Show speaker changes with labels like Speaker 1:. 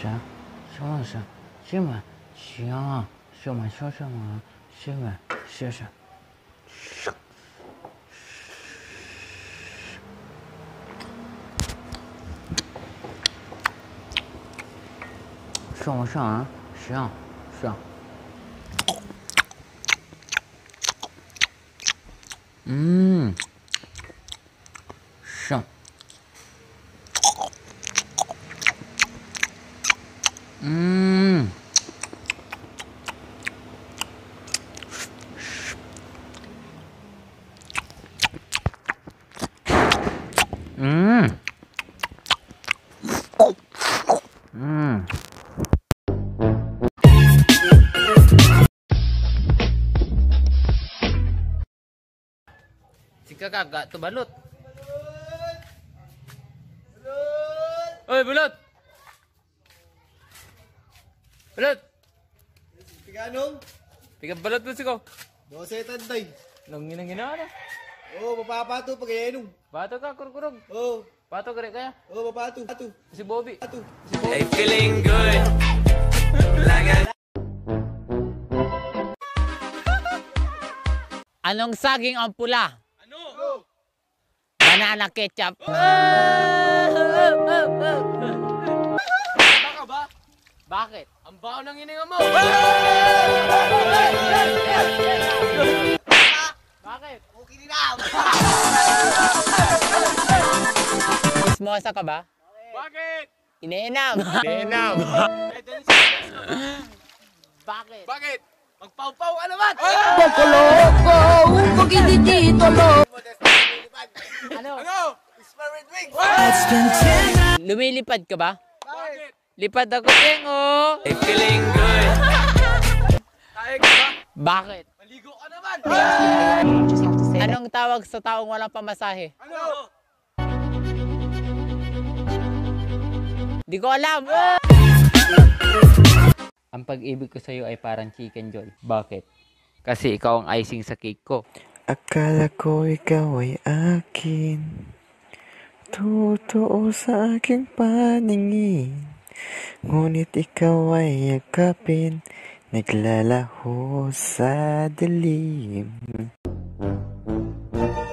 Speaker 1: 是？什么是？什么？行，什么说什么？什么？是是。上我上啊，上上。上。Si kakak gak tu balut. Oi, balut. Balut.
Speaker 2: Tiga anong?
Speaker 1: Tiga balut mo siko.
Speaker 2: 12 tanday.
Speaker 1: Nung ginang-gina na.
Speaker 2: Oh, papapato pag inom.
Speaker 1: Bato ka, kurkurog.
Speaker 2: Oh,
Speaker 1: Bato ka rin kaya.
Speaker 2: oh, papato. Pato.
Speaker 1: Si Bobby.
Speaker 2: Pato.
Speaker 3: Hey, feeling good. Like
Speaker 4: Anong saging ang pula?
Speaker 2: Ano?
Speaker 4: Banana ketchup.
Speaker 2: Baka ba?
Speaker 4: Bakit?
Speaker 2: Ang baho ng hininga mo.
Speaker 4: Bakit?
Speaker 2: Okay din na.
Speaker 4: Ismosa ka ba?
Speaker 2: Bakit?
Speaker 4: Iniinam.
Speaker 2: Denam.
Speaker 4: Bakit?
Speaker 2: Bakit? Magpau-pau ka naman.
Speaker 4: Ano?
Speaker 2: Ano? Spirit wings.
Speaker 4: Lumilipad ka ba?
Speaker 2: Bakit?
Speaker 4: Lipad ako, Tengo.
Speaker 3: Hey, feeling good.
Speaker 2: Kaya ka ba?
Speaker 4: Bakit?
Speaker 2: Maligo ka naman.
Speaker 4: Anong tawag sa taong walang pamasahe?
Speaker 2: Ano?
Speaker 4: Di ko alam. Ang pag-ibig ko sa'yo ay parang chicken joy. Bakit? Kasi ikaw ang icing sa cake ko.
Speaker 5: Akala ko ikaw ay akin, totoo sa aking paningin. Ngunit ikaw ay yakapin, naglalaho sa dilim.